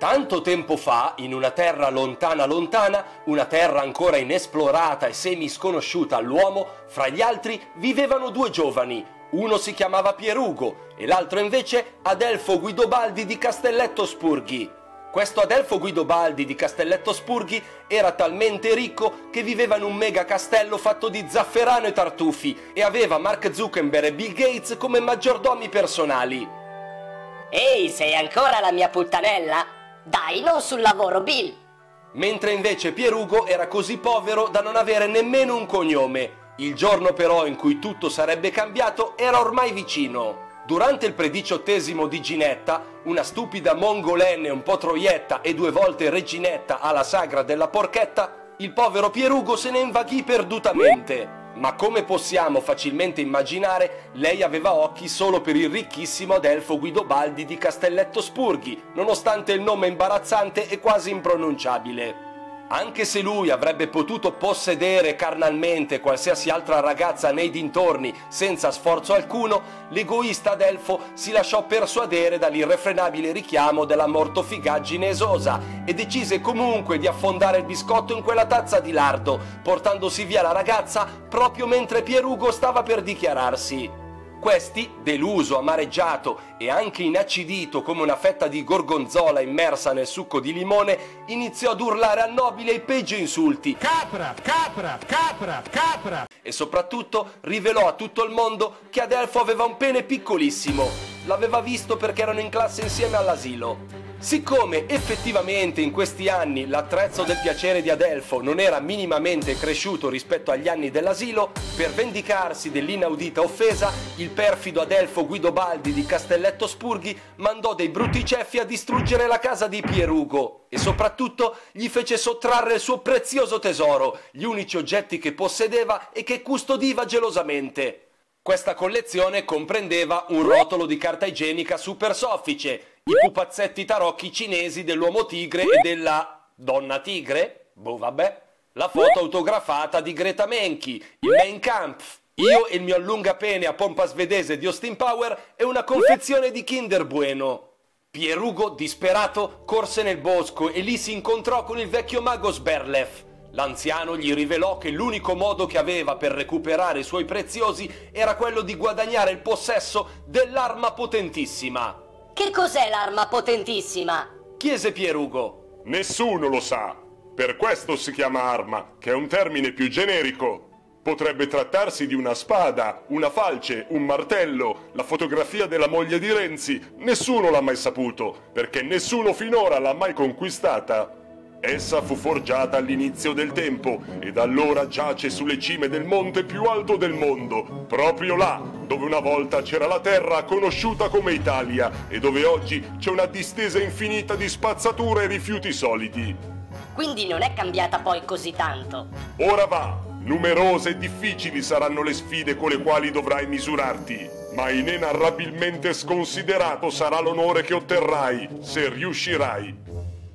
Tanto tempo fa, in una terra lontana lontana, una terra ancora inesplorata e semi sconosciuta all'uomo, fra gli altri vivevano due giovani. Uno si chiamava Pierugo e l'altro invece Adelfo Guidobaldi di Castelletto Spurghi. Questo Adelfo Guidobaldi di Castelletto Spurghi era talmente ricco che viveva in un mega castello fatto di zafferano e tartufi e aveva Mark Zuckerberg e Bill Gates come maggiordomi personali. Ehi, sei ancora la mia puttanella? Dai, non sul lavoro, Bill! Mentre invece Pierugo era così povero da non avere nemmeno un cognome. Il giorno però in cui tutto sarebbe cambiato era ormai vicino. Durante il prediciottesimo di Ginetta, una stupida mongolenne un po' troietta e 2 volte reginetta alla sagra della porchetta, il povero Pierugo se ne invaghì perdutamente. Ma come possiamo facilmente immaginare, lei aveva occhi solo per il ricchissimo Adelfo Guidobaldi di Castelletto Spurghi, nonostante il nome imbarazzante e quasi impronunciabile. Anche se lui avrebbe potuto possedere carnalmente qualsiasi altra ragazza nei dintorni senza sforzo alcuno, l'egoista Adelfo si lasciò persuadere dall'irrefrenabile richiamo della mortofigaggine esosa e decise comunque di affondare il biscotto in quella tazza di lardo, portandosi via la ragazza proprio mentre Pierugo stava per dichiararsi. Questi, deluso, amareggiato e anche inacidito come una fetta di gorgonzola immersa nel succo di limone, iniziò ad urlare al nobile i peggio insulti. Capra, capra, capra, capra! E soprattutto rivelò a tutto il mondo che Adelfo aveva un pene piccolissimo. L'aveva visto perché erano in classe insieme all'asilo. Siccome effettivamente in questi anni l'attrezzo del piacere di Adelfo non era minimamente cresciuto rispetto agli anni dell'asilo, per vendicarsi dell'inaudita offesa, il perfido Adelfo Guidobaldi di Castelletto Spurghi mandò dei brutti ceffi a distruggere la casa di Pierugo e soprattutto gli fece sottrarre il suo prezioso tesoro, gli unici oggetti che possedeva e che custodiva gelosamente. Questa collezione comprendeva un rotolo di carta igienica super soffice, i pupazzetti tarocchi cinesi dell'uomo tigre e della donna tigre? Boh, vabbè. La foto autografata di Greta Menchi, il Mein Kampf, io e il mio allungapene a pompa svedese di Austin Power e una confezione di Kinder Bueno. Pierugo, disperato, corse nel bosco e lì si incontrò con il vecchio mago Sberlef. L'anziano gli rivelò che l'unico modo che aveva per recuperare i suoi preziosi era quello di guadagnare il possesso dell'arma potentissima. Che cos'è l'arma potentissima? Chiese Pierugo. Nessuno lo sa. Per questo si chiama arma, che è un termine più generico. Potrebbe trattarsi di una spada, una falce, un martello, la fotografia della moglie di Renzi. Nessuno l'ha mai saputo, perché nessuno finora l'ha mai conquistata. Essa fu forgiata all'inizio del tempo e da allora giace sulle cime del monte più alto del mondo, proprio là dove una volta c'era la terra conosciuta come Italia e dove oggi c'è una distesa infinita di spazzatura e rifiuti solidi. Quindi non è cambiata poi così tanto. Ora va, numerose e difficili saranno le sfide con le quali dovrai misurarti, ma inenarrabilmente sconsiderato sarà l'onore che otterrai se riuscirai.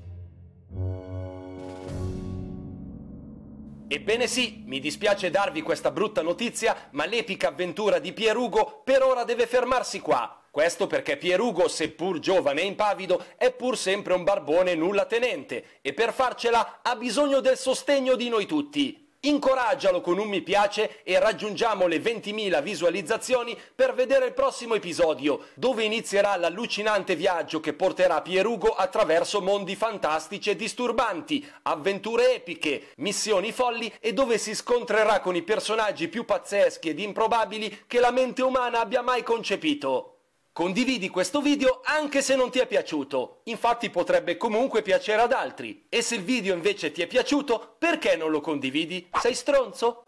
Ebbene sì, mi dispiace darvi questa brutta notizia, ma l'epica avventura di Pierugo per ora deve fermarsi qua. Questo perché Pierugo, seppur giovane e impavido, è pur sempre un barbone nulla tenente e per farcela ha bisogno del sostegno di noi tutti. Incoraggialo con un mi piace e raggiungiamo le 20.000 visualizzazioni per vedere il prossimo episodio, dove inizierà l'allucinante viaggio che porterà Pierugo attraverso mondi fantastici e disturbanti, avventure epiche, missioni folli e dove si scontrerà con i personaggi più pazzeschi ed improbabili che la mente umana abbia mai concepito. Condividi questo video anche se non ti è piaciuto, infatti potrebbe comunque piacere ad altri. E se il video invece ti è piaciuto, perché non lo condividi? Sei stronzo?